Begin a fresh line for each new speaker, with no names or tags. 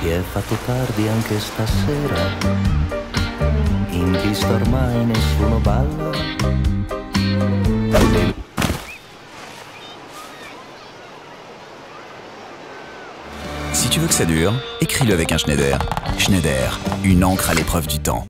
Si è fatto tardi anche stasera, in pista ormai nessuno balla.
Si tu veux que ça dure, écris-le avec un Schneider. Schneider, une encre à l'épreuve du temps.